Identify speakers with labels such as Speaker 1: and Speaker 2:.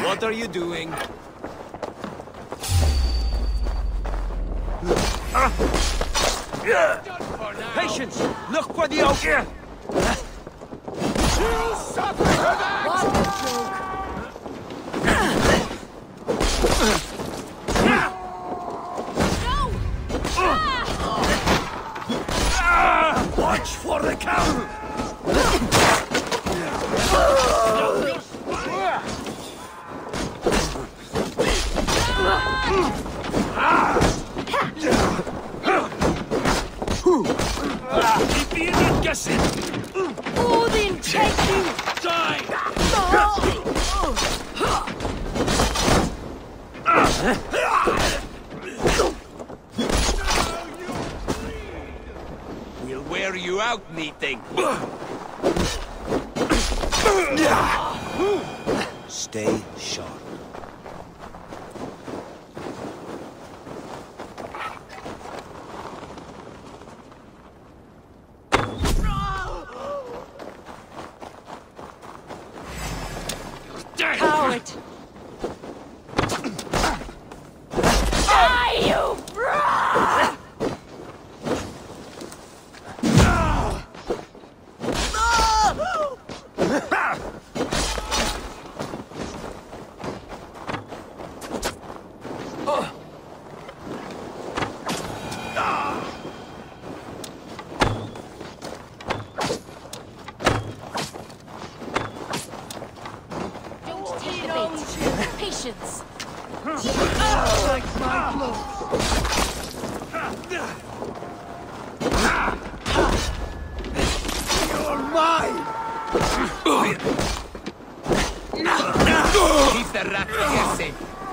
Speaker 1: What are you doing? Patience! Look for the oak! You suffer for that!
Speaker 2: What a joke!
Speaker 1: No! Watch for the cow!
Speaker 2: Odin, take you!
Speaker 1: Die! We'll wear you out, meeting. Stay sharp.
Speaker 2: Coward! Die, you brat! Patience!
Speaker 3: Like my clothes.
Speaker 1: You're mine! Keep the rat guessing.